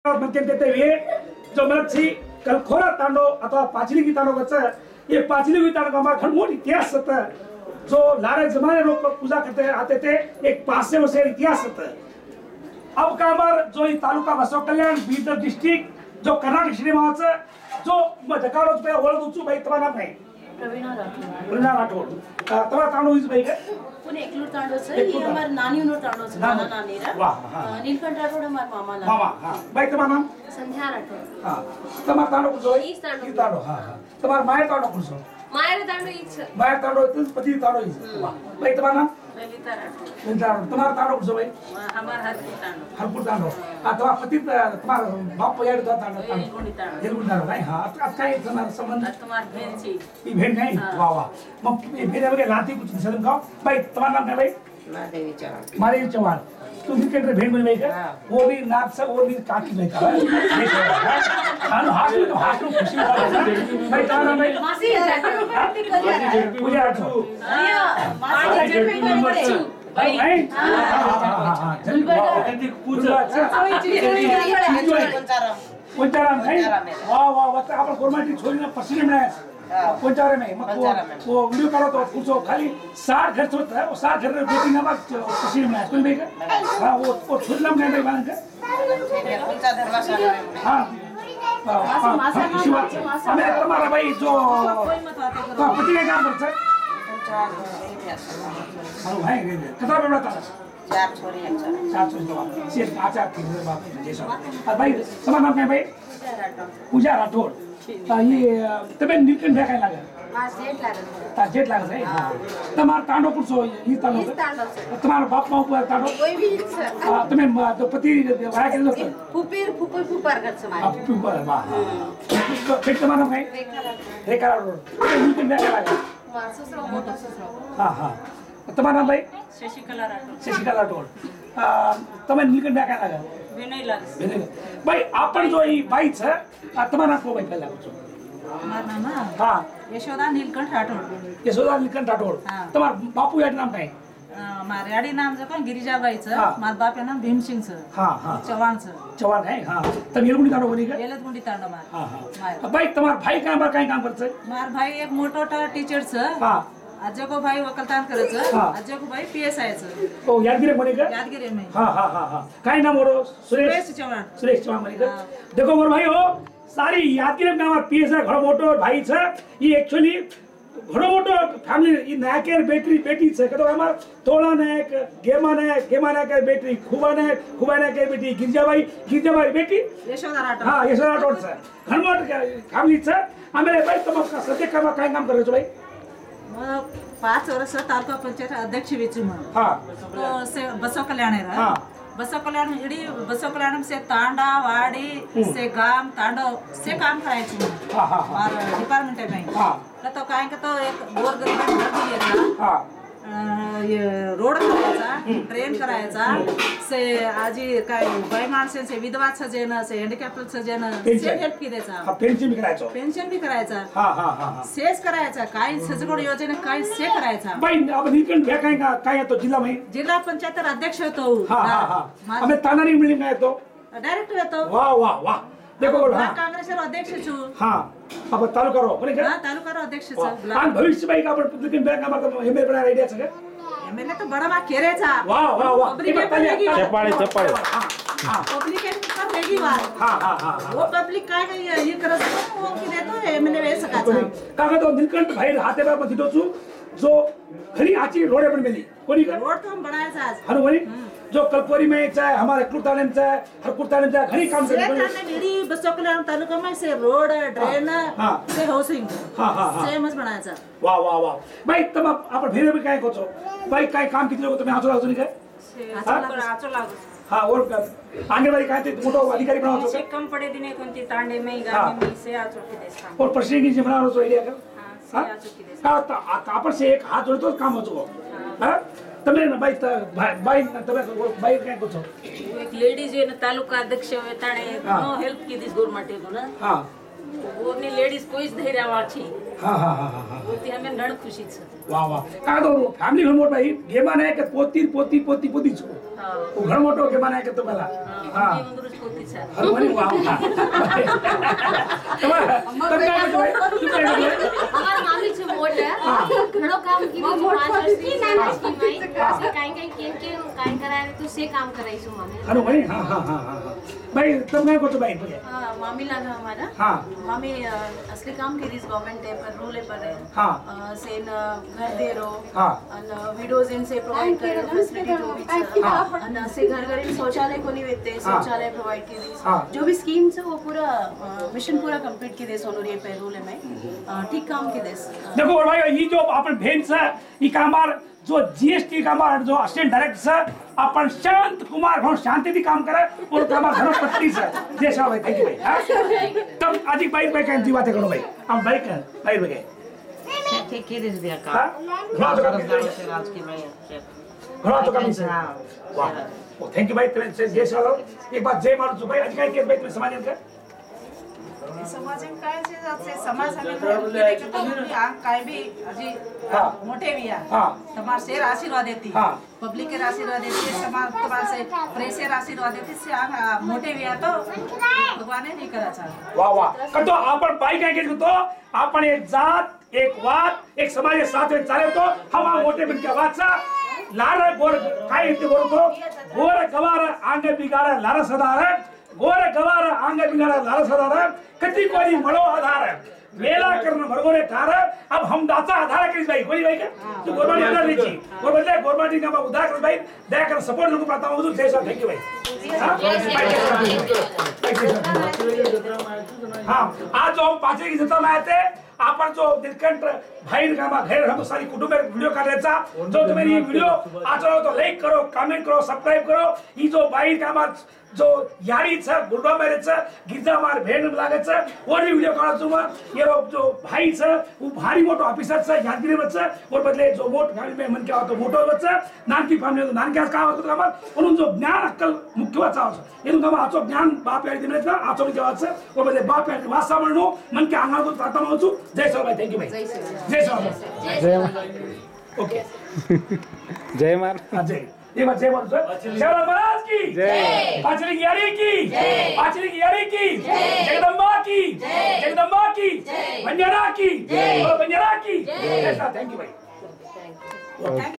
म्हणते ते जो मलक्षी कलखोरा तांडो अथवा पाचलिंगी तांडो कच ये पाचलिंगी तांडो का घन मोट इतिहास सत जो लारे जमाने लोग पूजा करते आते थे एक 500 वर्ष इतिहास सत अब का बार जो ये तालुका बसव कल्याण बीदर डिस्ट्रिक्ट जो कर्नाटक श्रीमाचा जो मधकारो पे ओळख उचू भाई तुम्हाला नाम नाही प्रवीणा राठोड तवा तांडो इस भाई का पुणे एकलूर तांडो से ये हमार नानी उनोर तांडो से नाना नानीरा वाह नीलकंठ राठोड हमार मामा ला मामा हां भाई तुम्हाला नाम संध्या राठोड हां तुम्हाला तांडो कुठो ई तांडो हां हां तुम्हाला माय तांडो कुठो मायर तांडो इच माय तांडो इच पति तांडो इच वाह भाई तुम्हाला नाम ललिता राठोड ललिता तुम्हाला तांडो कुठो भाई हमार हरपुर तांडो हरपुर तांडो हां तुम्हाला पति तुम्हाला बाप याड तांडो एलगुंडी तांडो एलगुंडी तांडो नाही हां आज काय तुम्हाला संबंध तुम्हार बहन छी ई भेट नाही वाह वाह मग ये भेट वगैरे लाती कुछ दिसलं का भाई तुम्हाला नाम काय भाई महादेवी चौहान मारे चौहान तुम क्रिकेट भेंट में का वो भी नाक से वो भी काकी में का हां हाथ में खुशी भाई ताना भाई मासी जाती करिया पूजा आठो मासी जेपे करे भाई हां जल्दी पूजा पंचाराम भाई वाह वाह वाह आपण गोरमाटी छोरीना पसीने में पंचारे में वो वीडियो करो तो पूछो खाली 60 घर होता है वो 60 घर में बेटी ना बात पसीने में कोई नहीं का हां वो छोड़ला में नहीं बांध के पंचा धर्मशाला में हां हमें तुम्हारा भाई जो पति का काम करता है हां भाई कितना बड़ा था 4 छोरी हैं 4 छोरी तो सिर्फ आचार की बात जैसा भाई समझ में भाई पूजा राठौड़ ये तबे नीलकंठ काय लागे जेट लागे है तुम्हारा तांडो कुछो ई तांडो तुम्हारा बाप मां को तांडो कोई भी तुम्हें तो पति वाया के लोग फुपर कर समाज आप ऊपर वाह फिर तुम्हारा भाई रेखा नीलकंठ काय लागे ससुरो मोठा ससुरो हां हां तुम्हारा भाई शशिकला राठोड તમે નીકળ ના કાલા વિનય લાગે ભાઈ આપણ જો ઈ ભાઈ છે આ તમારા કો ભાઈ પહેલા છો માર નામ હા यशोदा नीलकंठ राठोड यशोदा नीलकंठ राठोड તમાર બાપુ યાદ નામ કાઈ मारे आडी नाम जो कोण गिरिजाबाई च मार बाप नाम भीमसिंग च हां हां चव्हाण च चव्हाण है हां तब येलगुंडी तांडो बनी का येलगुंडी तांडो मार हां हां भाई તમાર भाई काय काम करते मार भाई एक मोठोटा टीचर च हां आजे को भाई वकलतान करायचं आजे को भाई पीएसआय च ओ यादगिरी बनी का यादगिरी में हां हां हां हां काय नाम ओरो सुरेश चव्हाण बनी का देखो मोर भाई हो सारी यादगिरी नाम पीएसआय घणो मोटो भाई छ ई एक्चुअली घणो मोटो फैमिली ई नायकेर बेटी छ कतो हमार तोला नायक गेमा नायक बेटी खुबा नायक बेटी गिरजाबाई बेटी यशोदा राठोड हां यशोदा राठोड छ घणो मोटो फैमिली छ आम्ही भाई तुम सध्या काय काम करे છો भाई 5 वर्ष तालुका पंचायत अध्यक्ष विचू म्हणून हां तो से बसव कल्याण है हां बसव कल्याण इडी बसव कल्याण से तांडा वाडी से गाम तांडो से काम करायचं हां हां और डिपार्टमेंट है भाई हां तो काय का तो एक गोर गरीब घर दिलेला हां ये रोड करायचा ट्रेन करायचा से आजी काय बाई माणसांचे विधवा सजेन से हँडिकॅप्ड सजेन से हेल्प की द्यायचा हां पेन्शन भी करायचो पेन्शन भी करायचा हां हां हां सेस करायचा काय सजगोड योजना काय से करायचा भाई अब नीलकंठ भ्या काय येतो जिल्हा मध्ये जिल्हा पंचायत अध्यक्ष होतो हां हां हां आम्ही तानारी मिळून काय येतो डायरेक्टर येतो वाह वाह वाह देखो बोल हां काँग्रेसर अध्यक्ष छु हां अब तालुका रो बने का हां तालुका अध्यक्ष छु आणि भविष्य भाई का आपण नीलकंठ भ्या का मतलब एमएल बना आयडिया छ एमएलए तो बड़ा बा केरेचा वाह वाह वाह पब्लिक चपाळे हां हां पब्लिक पर वेगळी बात हां हां हां वो पब्लिक काय ये करत वो की देतो एमएलए वे सकाचा काका तो नीलकंठ भाई हाते बा मध्ये छु जो घरी आची रोडे पण मिली कोणी का रोड तो हम बनायचा आज हर वरी जो कलपुरी में चाहे हमारे कुर्ताने में चाहे हर कुर्ताने में घणी काम से करने मेरी बसव कल्याण तालुका में से रोड ड्रेन से हाउसिंग हां हां हां सेमच बनायचा वाह वाह वाह भाई तुम आपण भेरे में काय कोचो भाई काय काम किती लोक तुम्ही आचो अजून काय आचो लागू हां और आंगनवाड़ी काय ते मोठो अधिकारी बनावतो से कम पड़े दिने कोणती तांडे में गावी में से आचो की देसा और प्रश्न की जे बनावतो तो आइडिया का हां से आचो की देसा का आपण से एक हाथ जोड़तो काम होतो हां તમે ભાઈ ભાઈ તમે ભાઈ काय कोचो एक लेडीज है तालुका अध्यक्ष है ताणे नो हेल्प की दिस गवर्नमेंट है ना हां ઓરની લેડીઝ કોઈ જ ધૈર્ય વાળી હા હા હા હા હા તે અમે નણ ખુશી છે વાહ વાહ કા તો ફેમિલી ઘણો મોટો ભાઈ ગેમાને કે પોતી પોતી પોતી પોતી છો હા ઓ ઘણો મોટો ગેમાને કે તો પેલા હા એ મંદિર જ પોતી છે હરવાની વાહ તમારા અમારા મામી છે મોટે ઘણો કામ કીધું 5 વર્ષથી નાની સ્કીમ આવી સે કાઈ કાઈ કેમ કાઈ કરાય તો સે કામ કરાઈશું મામી હરવાની હા હા હા હા ભાઈ તમે કહો છો ભાઈ બોલે हाँ मामी लागा हमारा हाँ मामी असली काम की रिस गवर्नमेंट है पर रूल है पर हाँ से घर दे रो हाँ અને વિડોઝ ઇન સે પ્રોવાઇડ કરે ફેસિલિટી जो भी છે અને से घर घर इन शौचालय को नहीं देते शौचालय प्रोवाइड की दी हाँ। जो भी स्कीम है वो पूरा मिशन पूरा कंप्लीट की दे सोनू रे पे रूल है में ठीक काम की दे देखो और भाई ये जो अपन भेन से ये कामार जो जीएसटी कामार जो असिस्टेंट डायरेक्टर से अपन शांत कुमार बहुत शांति थी काम करे और कामार घर पत्नी से जैसा भाई थैंक यू भाई हाँ? तब आज भाई भाई कहीं जी बातें करो भाई हम भाई कह भाई भाई ठीक की दिस दिया हाँ का घणा तो कमी से आज की भाई घणा तो कमी से हां वाह थैंक यू भाई तुम्हें से जय श्री राम एक बात जय मारो भाई आज कहीं के भाई तुम्हें समझ का समाज में काय છે से समाज में देखे तो आ काय भी हजी हाँ। मोटे भी आ हाँ। તમાર શેર આશીર્વાદ દેતી हाँ। पब्लिक के आशीर्वाद देती है समाज તમાર से प्रेशर आशीर्वाद देती से आ मोटे भी आ तो भगवान नहीं करा चाहे वाह वाह कतो आपण भाई कहीं के तो आपण एक जात एक वाद एक समाज के साथ में चाले तो हम आ मोटे बन के वाचा लार गोर काय इते बोल तो गोर गवार आंगे बिगाड़ा लार सदार गोर गवार आंगे बिगाड़ा लार सदार कति कोनी मळो आधार वेला करन भरगोरे ठार अब हम दाता आधार करी भाई कोई भाई के तो गोरबाटी आधार लीची और बदले गोरबाटी का उधार कर भाई दया कर सपोर्ट लोग पाता हूं तो जैसा थैंक यू भाई हां आज जो हम पाचरी की जनता में आए थे आपण जो दिलकंठ भाई का घर हम सारी कुटुंब वीडियो करायचा जो तुम्ही ये वीडियो आज तो लाइक करो कमेंट करो सब्सक्राइब करो ये जो भाई का जो यारी छ गुरबा मेरे छ गिरजा मार भेन लागे छ और भी वीडियो काढा छुमा ये जो भाई छ वो भारी मोटो ऑफिसर छ यादगिरी में छ और बदले जो मोट फैमिली में मन क्या तो मोटो बच्चा नानकी फैमिली तो नानकी का होतो का उन जो ज्ञान अक्कल मुख्य वाचा ये का आचो ज्ञान बाप यारी दिने छ आचो के वाचा और बदले बाप यारी वासा म्हणनो मन के आंगण को प्रार्थना होछु जय श्री राम थैंक यू भाई जय श्री राम ओके जय मार जय ये बात जय बोल जय महाराज की जय पाचरी की यारी की जय पाचरी की यारी की जगदम्बा की जगदम्बा की बंजारा की और बंजारा की ऐसा थैंक यू भाई